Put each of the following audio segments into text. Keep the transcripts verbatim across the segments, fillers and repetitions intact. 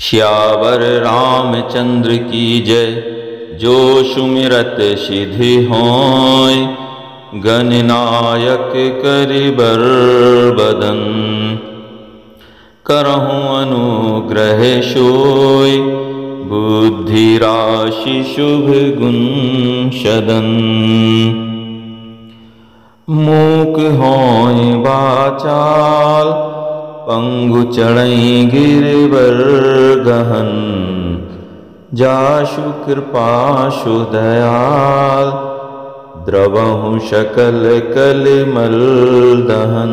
श्यावर रामचंद्र की जय। जो सुमिरत सिद्धि होय, गणनायक करिबर बदन। करहूँ अनुग्रह सोय, बुद्धि राशि शुभ गुण सदन। मूक होय वाचाल, पंगु चढ़ई गिरवर गहन। जासु कृपासु दयाल, द्रवहु सकल कलिमल दहन।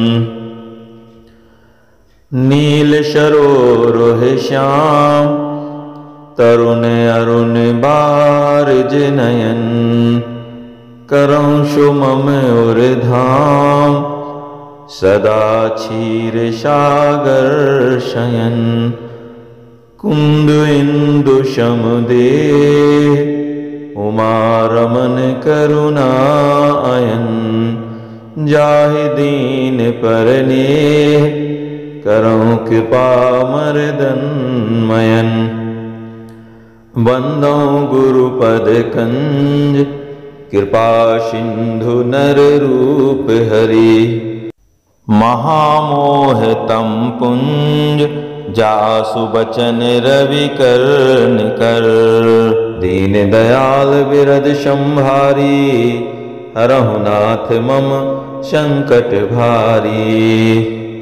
नील सरोरुह श्याम, तरुण अरुण बारज नयन। करहूँ सुमम उर धाम, सदा क्षीर सागर शयन। कुंद इंदु समुदेह, उमा रमन करुणा अयन। जाहि दीन परनेह, करहूँ कृपा मर्दन मयन। बंदौ गुरुपद कंज, कृपा सिंधु नर रूप हरि। महामोह तम पुंज, जासु बचन रवि कर निकर। दीन दयाल बिरद संभारी, हरहु नाथ मम संकट भारी।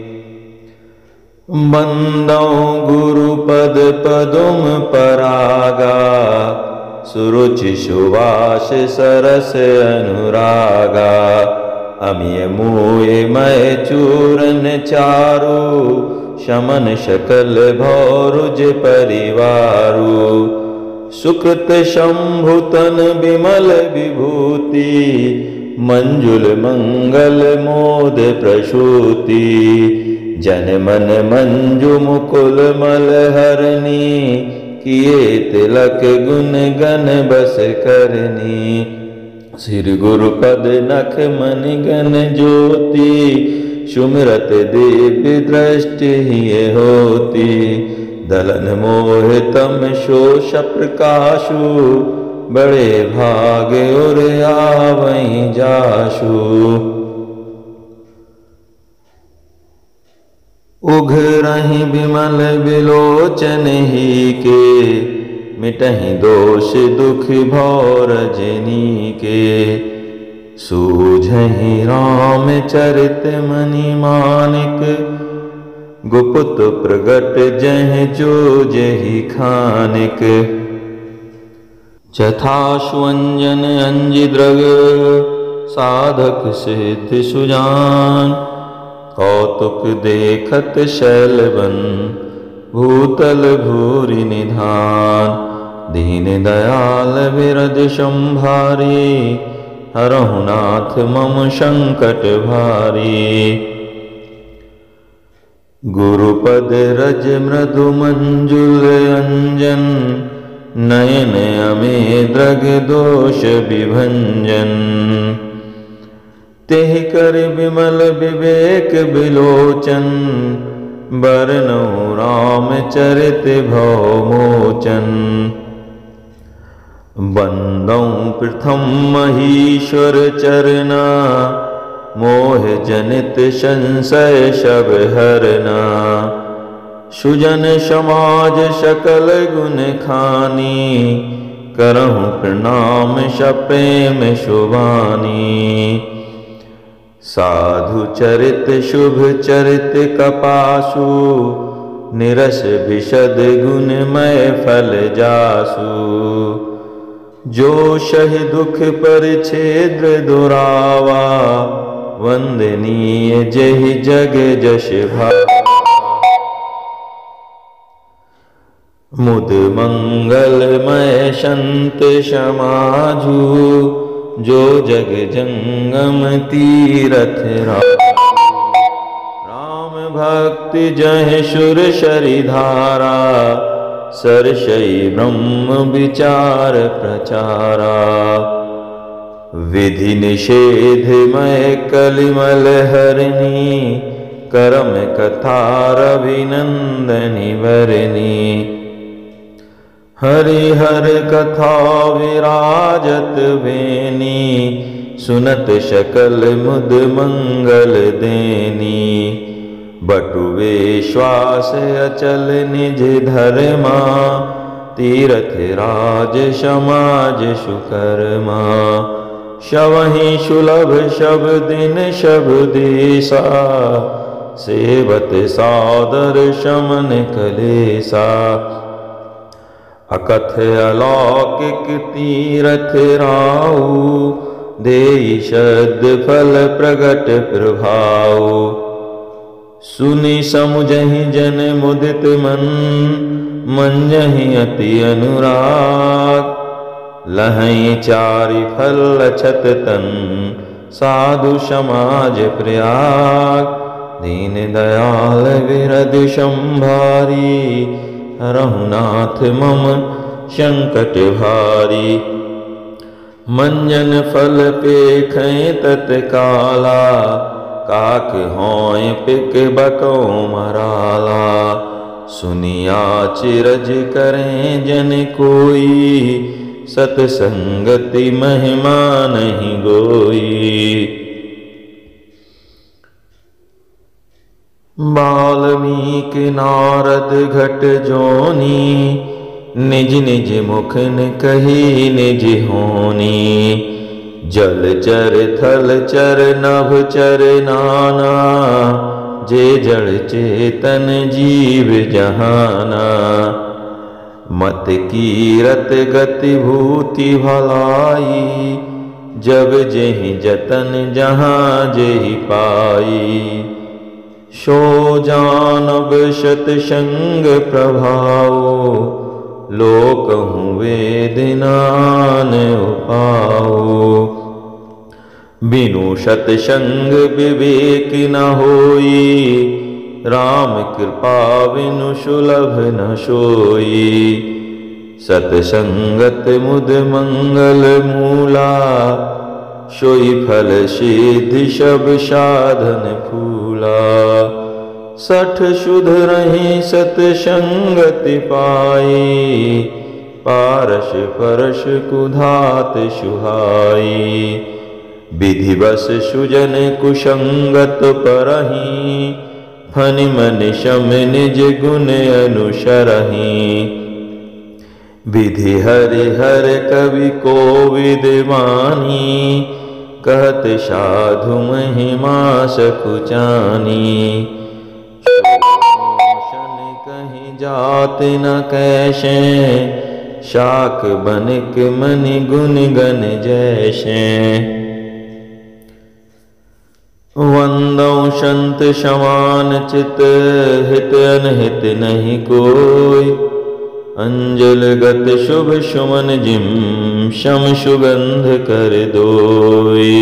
बंदौ गुरुपद पदुम परागा, सुरुचि सुवास सरस अनुरागा। अमिय मुय मय चूरन चारु, शमन शकल भौरुज परिवारु। सुकृत शंभु तन विमल विभूति, मंजुल मंगल मोद प्रसूति। जन मन मंजु मुकुल मलहरणी, किए तिलक गुण गण बस करनी। सिर गुरुपद नख मनि गण ज्योति, सुमिरत दिव्य दृष्टि हिय होती। दलन मोह तम शोष प्रकाशु, बड़े भाग उर आवहीं जासु। उघरहि बिमल बिलोचन ही के, मिटहि दोष दुख भौ रजनी के। सूझहि राम चरित मणि मानिक, गुप्त प्रगट जहि जो जहि खानिक। चथाश्वंजन अंजि द्रग, साधक सिद्ध सुजान। कौतुक देखत शैलवन, भूतल भूरि निधान। दीन दयाल बिरद संभारी, हरहु नाथ मम संकट भारी। गुरुपद रज मृदु मंजुल अंजन, नयन अमे द्रग दोष विभंजन। तेह कर विमल विवेक बिलोचन, बरनउँ राम चरित भव मोचन। बंदौ प्रथम महीश्वर चरना, मोह जनित संशय सब हरना। सुजन समाज सकल गुण खानी, करहूँ प्रणाम सप्रेम शुभानी। साधु चरित शुभ चरित कपासु, निरस विशद गुणमय फल जासु। जो सहि दुख परिच्छेद्र दुरावा, वंदनीय जहि जग जश भावा। मुद मंगलमय संत समाजु, जो जग जंगम तीरथ राम। राम भक्ति जहि सुर शरीधारा, सरसई ब्रह्म विचार प्रचारा। विधि निषेध मय कलिमल हरणी, करम कथारभिनंदनी वरनी। हरिहर कथा विराजत बेनी, सुनत शकल मुद मंगल देनी। बटु विश्वास अचल निज धर्मा, तीरथ राज समाज सुकर्मा। शवहि सुलभ शब दिन शब देसा, सेवत सादर शमन कलेसा। अकथ अलौकिक तीरथ राऊ, देई शद फल प्रगट प्रभाऊ। सुनि समुझहि जन मुदित मन, मंजहि अति अनुराग। लहई चारि फल अछत तन, साधु समाज प्रयाग। दीन दयाल विरद संभारी, हरहु नाथ मम संकट भारी। मंजन फल पेखै तत्काला, काक होय पिक बको मराला। सुनिया चिरज करें जन कोई, सतसंगति महिमा नहीं गोई। वाल्मीकि नारद घट जोनी, निज निज मुख न कही निज होनी। जल चर थल चर नभ चर नाना, जे जड़ चेतन जीव जहाना। मत कीरत गति भूति भलाई, जब जेहि जतन जहाँ जेहि पाई। सो जानब शत संग प्रभाओ, लोक हूँ वेदनान उपाओ। बिनु सतसंग विवेक न होई, राम कृपा बिनु सुलभ न सोई। सतसंगत मुद मंगल मूला, सोई फल सिद्धि सब साधन फूला। सठ शुध रही सतसंगति पाई, पारस परस कुधात सुहाई। विधि बस सुजन कुसंगत परहीं, फनि मनि शम निज गुण अनुसरहीं। विधि हरि हर कवि कोविद वाणी, कहत साधु महिमा सकुचानी। कहीं जात न कैसे, शाक बनिक मनि गुण गण जैसे। वंदौ संत समान चित, हित अनहित नहीं कोई। अंजल गत शुभ सुमन जिम, शम सुगंध कर दोई।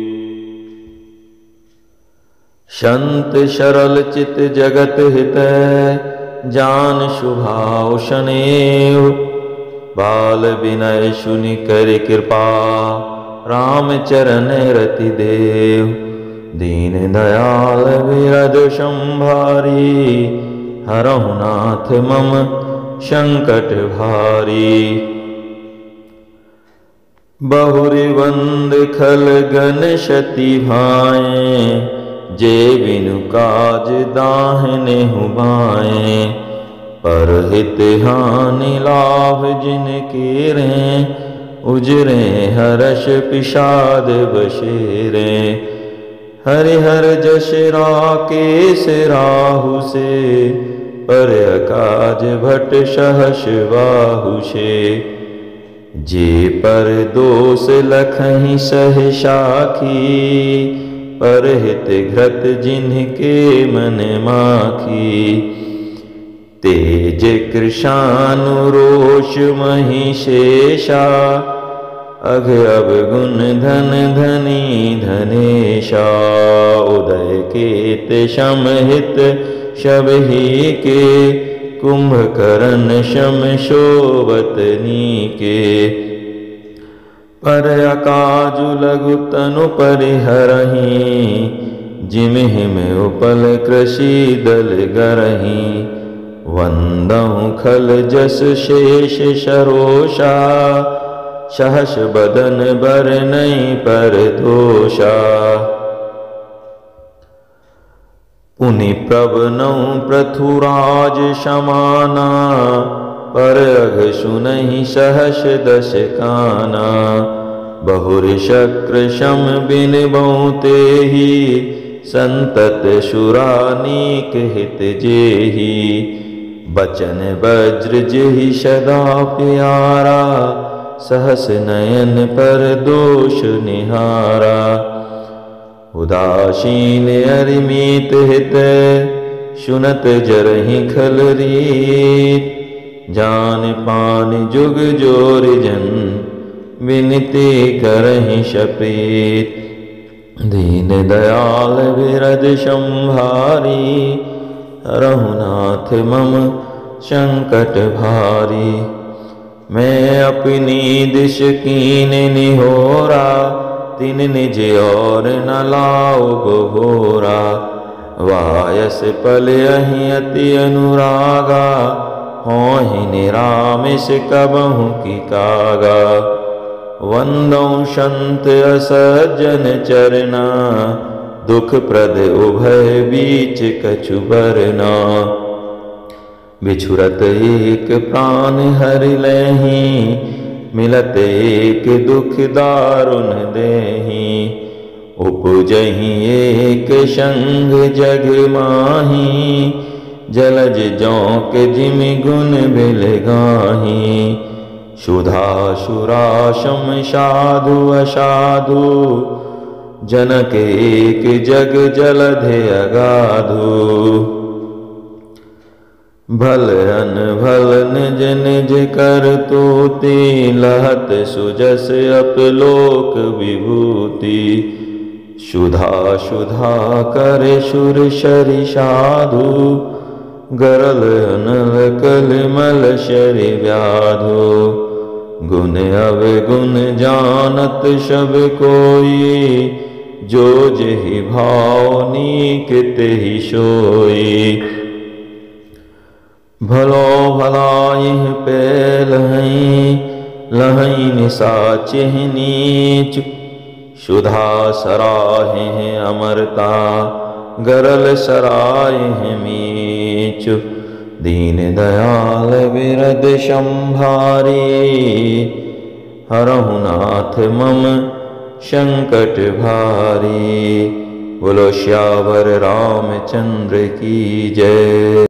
संत सरल चित जगत हित, जान शुभाव शनेव। बाल विनय सुनि कर कृपा, राम चरण रति देव। दीन दयाल विरद संभारी, हरहु नाथ मम संकट भारी। बहुरि वंद खल गन शति भाएं, जे बिनु काज दाहिने हुबाएं। परहित हानि लाभ जिन केरे, उजरे हर्ष पिषाद बसेरे। हरिहर जश राकेश राहु से, पर अकाज भट सहस बाहु से। जे पर दोष लखहि सह साखी, परहित घृत जिनके मन माखी। तेज कृशानुरोष महिषेषा, अघ अवगुण धन धनी धनेशा। उदय केत समहित शबहि के, कुंभकर्ण शम शोभतनी के। पर अकाजु लघु तनु परिहरहि, जिमिहि में उपल कृषि दल गरही। वंदहु खल जस शेष सरोषा, सहस बदन बर नहीं पर दोषा। पुनि प्रभनऊ पृथुराज समाना, पर अघ सुनहि सहस दस काना। बहुर शक्र शम बिन बहुते ही, संतत सुरानीक हित जेहि। बचन वज्र जेहि सदा प्यारा, सहस नयन पर दोष निहारा। उदासीन अरिमित हित, सुनत जरहि खल रीत। जान पान जुग जोर जन, विनती करहि शपीत। दीन दयाल विरद संभारी, रघुनाथ मम संकट भारी। मैं अपनी दिश कीन निहोरा, तिन निज और न लाओ बहुरा। वायस पल अहि अति अनुरागा, होहि निरामिष कबहु की कागा। वंदौ संत असज्जन चरना, दुख प्रद उभय बीच कछु बरना। बिछुरत एक प्राण हरि लहि, मिलत एक दुख दारुण देहि। उपजहि एक संग जग माही, जलज जौक जिमि गुण बिल गाही। सुधासुरा सम साधु असाधु, जनक एक जग जलधि अगाधु। भल अनभल निज निज करतूति, लहत सुजस अपलोक विभूति। सुधा सुधा कर सुर शरि साधु, गरल अनल कलमल शरि व्याधु। गुण अवगुण जानत सब कोई, जो जेहि भाव नीक तेहि सोई। भलो भलाइह पे लहई, लहई निसाचेह नीच। सुधा सराहें अमरता, गरल सरायह मीच। दीन दयाल विरद संभारी, हरहु नाथ मम संकट भारी। बोलो श्यावर रामचंद्र की जय।